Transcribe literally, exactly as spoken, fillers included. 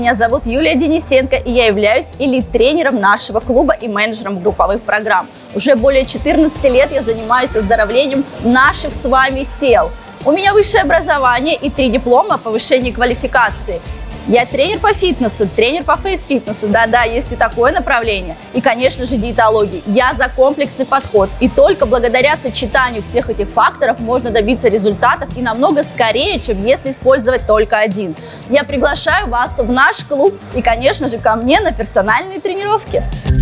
Меня зовут Юлия Денисенко, и я являюсь элит-тренером нашего клуба и менеджером групповых программ. Уже более четырнадцати лет я занимаюсь оздоровлением наших с вами тел. У меня высшее образование и три диплома о повышении квалификации. Я тренер по фитнесу, тренер по фейс-фитнесу, да-да, есть и такое направление. И, конечно же, диетологии. Я за комплексный подход. И только благодаря сочетанию всех этих факторов можно добиться результатов и намного скорее, чем если использовать только один. Я приглашаю вас в наш клуб и, конечно же, ко мне на персональные тренировки.